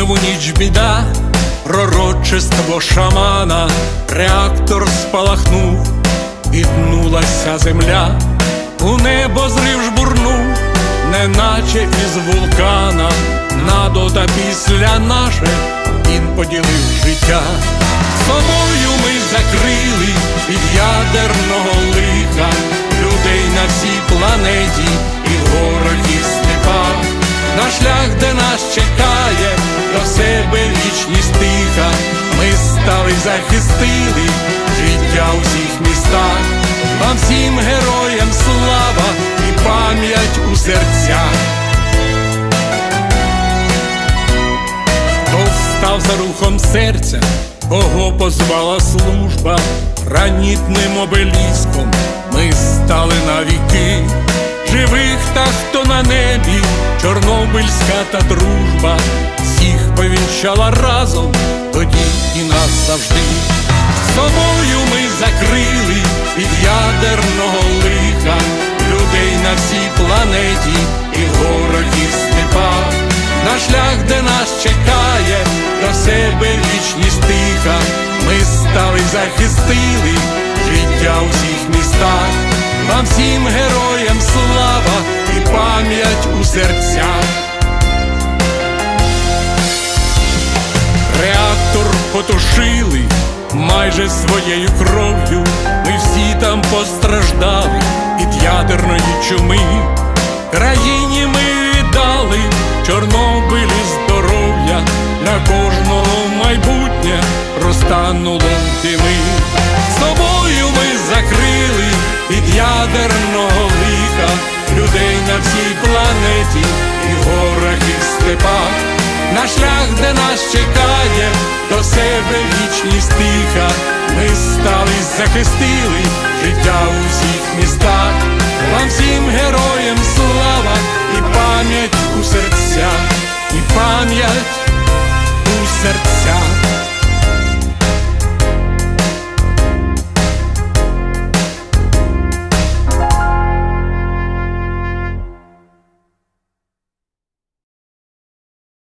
лютневу ніч біда, пророчество шамана, реактор спалахнув, віднулася земля, у небо зрив жбурнув, неначе із вулкана, надо та після наше він поділив життя. Собою ми закрили від ядерного лиха людей на всій планеті і в горах, і в степах. На шлях, де нас чекає до себе вічність тиха, ми стали, захистили життя у всіх містах. Вам всім героям слава і пам'ять у серцях. Хто встав за рухом серця, кого позвала служба, гранітним обеліском ми стали навіки. Живих та хто на небі, чорнобильська та дружба, всіх повінчала разом, тоді і нас завжди. Собою ми закрили від ядерного лиха людей на всій планеті і в горах, і в степах. На шлях, де нас чекає до себе вічність тиха, ми стали, захистили життя у всіх містах. Вам всім героям слава і пам'ять у серцях. Реактор потушили майже своєю кров'ю, ми всі там постраждали від ядерної чуми. Країні ми віддали Чорнобилі здоров'я, для кожного майбутнє розтануло дими. Собою ми закрили від ядерного лиха людей на всій планеті і в горах, і в степах. На шлях, де нас чекає до себе вічність тиха, ми стали, захистили життя у всіх містах. Вам